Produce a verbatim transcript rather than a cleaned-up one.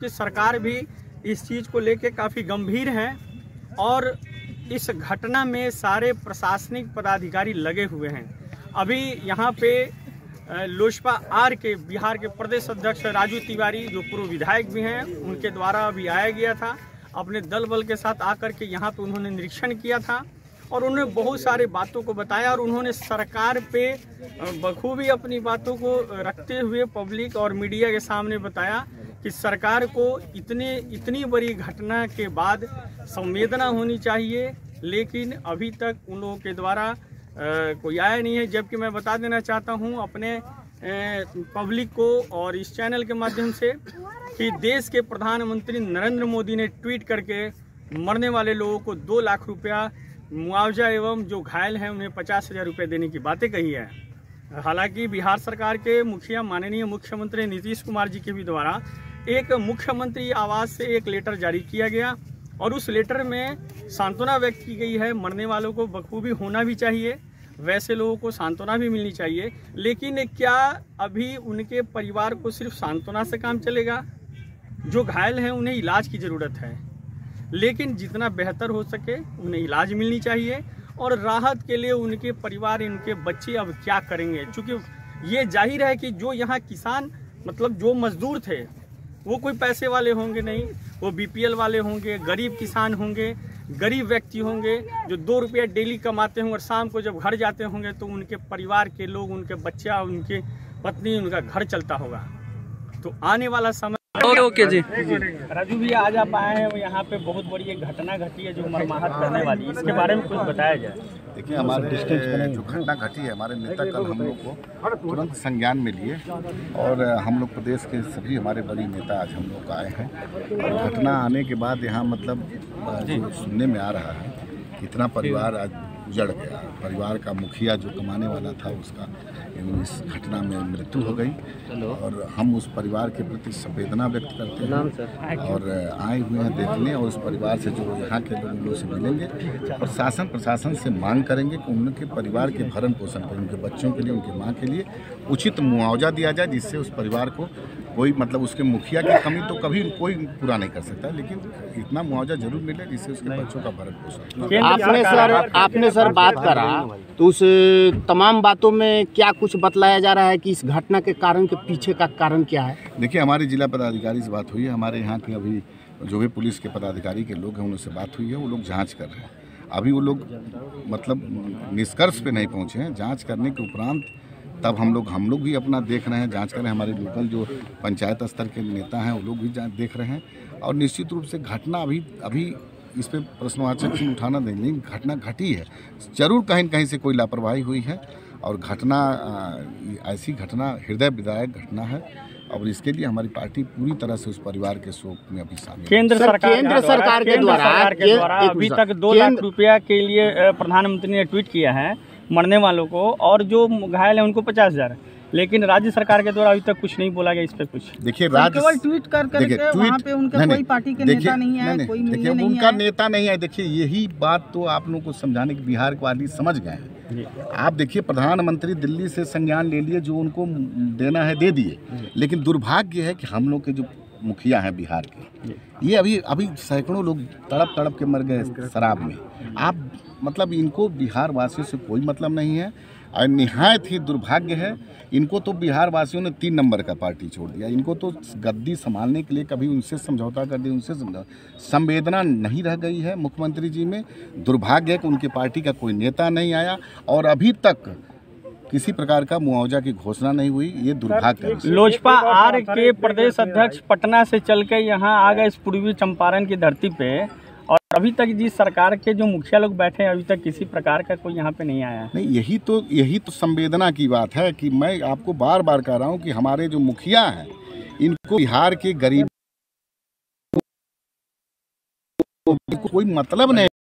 कि सरकार भी इस चीज़ को लेके काफ़ी गंभीर है और इस घटना में सारे प्रशासनिक पदाधिकारी लगे हुए हैं। अभी यहाँ पे लोजपा आर के बिहार के प्रदेश अध्यक्ष राजू तिवारी, जो पूर्व विधायक भी हैं, उनके द्वारा अभी आया गया था। अपने दल बल के साथ आकर के यहाँ पे उन्होंने निरीक्षण किया था और उन्होंने बहुत सारी बातों को बताया और उन्होंने सरकार पे बखूबी अपनी बातों को रखते हुए पब्लिक और मीडिया के सामने बताया कि सरकार को इतने इतनी बड़ी घटना के बाद संवेदना होनी चाहिए, लेकिन अभी तक उन लोगों के द्वारा आ, कोई आया नहीं है। जबकि मैं बता देना चाहता हूं अपने ए, पब्लिक को और इस चैनल के माध्यम से कि देश के प्रधानमंत्री नरेंद्र मोदी ने ट्वीट करके मरने वाले लोगों को दो लाख रुपया मुआवजा एवं जो घायल हैं उन्हें पचास हजार रुपये देने की बातें कही है। हालांकि बिहार सरकार के मुखिया माननीय मुख्यमंत्री नीतीश कुमार जी के भी द्वारा एक मुख्यमंत्री आवास से एक लेटर जारी किया गया और उस लेटर में सांत्वना व्यक्त की गई है। मरने वालों को बखूबी होना भी चाहिए, वैसे लोगों को सांत्वना भी मिलनी चाहिए, लेकिन क्या अभी उनके परिवार को सिर्फ सांत्वना से काम चलेगा? जो घायल हैं उन्हें इलाज की ज़रूरत है, लेकिन जितना बेहतर हो सके उन्हें इलाज मिलनी चाहिए और राहत के लिए उनके परिवार, उनके बच्चे अब क्या करेंगे? क्योंकि ये जाहिर है कि जो यहाँ किसान मतलब जो मजदूर थे वो कोई पैसे वाले होंगे नहीं, वो बीपीएल वाले होंगे, गरीब किसान होंगे, गरीब व्यक्ति होंगे जो दो रुपये डेली कमाते होंगे और शाम को जब घर जाते होंगे तो उनके परिवार के लोग, उनके बच्चा, उनके पत्नी, उनका घर चलता होगा। तो आने वाला समय ओके जी राजू भैया आज आप आए हैं, यहाँ पे बहुत बड़ी एक घटना घटी है जो मर्माहत करने वाली है, इसके बारे में कुछ बताया जाए। देखिए, हमारे जो घटना घटी है, हमारे नेता कल हम लोग को तुरंत संज्ञान में लिए और हम लोग प्रदेश के सभी हमारे बड़ी नेता आज हम लोग आए हैं और घटना आने के बाद यहाँ मतलब जो सुनने में आ रहा है कितना परिवार आज उजड़ गया। परिवार का मुखिया जो कमाने वाला था उसका इस घटना में मृत्यु हो गई और हम उस परिवार के प्रति संवेदना व्यक्त करते हैं और आए हुए हैं देखने और उस परिवार से जो यहाँ के लोगों से मिलेंगे और शासन प्रशासन से मांग करेंगे कि उनके परिवार के भरण पोषण करें, उनके बच्चों के लिए, उनकी माँ के लिए उचित मुआवजा दिया जाए, जिससे उस परिवार को कोई मतलब उसके मुखिया की कमी तो कभी कोई पूरा नहीं कर सकता, लेकिन इतना मुआवजा जरूर मिले जिससे उसके बच्चों का भरण पोषण। आपने सर आपने सर बात करा तो उस तमाम बातों में क्या कुछ बतलाया जा रहा है कि इस घटना के कारण के पीछे का कारण क्या है? देखिए, हमारे जिला पदाधिकारी से बात हुई है, हमारे यहाँ के अभी जो भी पुलिस के पदाधिकारी के लोग हैं उनसे बात हुई है, वो लोग जाँच कर रहे हैं। अभी वो लोग मतलब निष्कर्ष पे नहीं पहुँचे हैं, जाँच करने के उपरांत तब हम लोग हम लोग भी अपना देख रहे हैं, जांच कर रहे हैं। हमारे लोकल जो पंचायत स्तर के नेता हैं वो लोग भी जांच देख रहे हैं और निश्चित रूप से घटना अभी अभी इस पर प्रश्नवाचक चिन्ह उठाना नहीं, लेकिन घटना घटी है, जरूर कहीं कहीं से कोई लापरवाही हुई है और घटना ऐसी घटना हृदय विदायक घटना है और इसके लिए हमारी पार्टी पूरी तरह से उस परिवार के शोक में अभी शामिल। केंद्र सरकार केंद्र सरकार के द्वारा अभी तक दो लाख रुपया के लिए प्रधानमंत्री ने ट्वीट किया है मरने वालों को और जो घायल है उनको पचास हजार, लेकिन राज्य सरकार के द्वारा अभी तक कुछ नहीं बोला गया इस पे कुछ। देखिए, राज्य केवल ट्वीट कर करके वहाँ पे उनके कोई पार्टी के नेता नहीं है, कोई मिलने नहीं उनका नेता नहीं है। देखिए, यही बात तो आप लोगों को समझाने की बिहार को आदमी समझ गए हैं। आप देखिए, प्रधानमंत्री दिल्ली से संज्ञान ले लिए, जो उनको देना है दे दिए, लेकिन दुर्भाग्य है कि हम लोग के जो मुखिया हैं बिहार के, ये अभी अभी सैकड़ों लोग तड़प तड़प के मर गए शराब में। आप मतलब इनको बिहार वासियों से कोई मतलब नहीं है और निहायत ही दुर्भाग्य है। इनको तो बिहार वासियों ने तीन नंबर का पार्टी छोड़ दिया, इनको तो गद्दी संभालने के लिए कभी उनसे समझौता कर दिया, उनसे संवेदना नहीं रह गई है मुख्यमंत्री जी में। दुर्भाग्य है कि उनकी पार्टी का कोई नेता नहीं आया और अभी तक किसी प्रकार का मुआवजा की घोषणा नहीं हुई, ये दुर्भाग्य है। लोजपा आर के प्रदेश अध्यक्ष पटना से चल के यहाँ आ गए इस पूर्वी चंपारण की धरती पे और अभी तक जिस सरकार के जो मुखिया लोग बैठे हैं अभी तक किसी प्रकार का कोई यहाँ पे नहीं आया। नहीं, यही तो यही तो संवेदना की बात है कि मैं आपको बार बार कह रहा हूँ कि हमारे जो मुखिया हैं इनको बिहार के गरीब को कोई मतलब नहीं।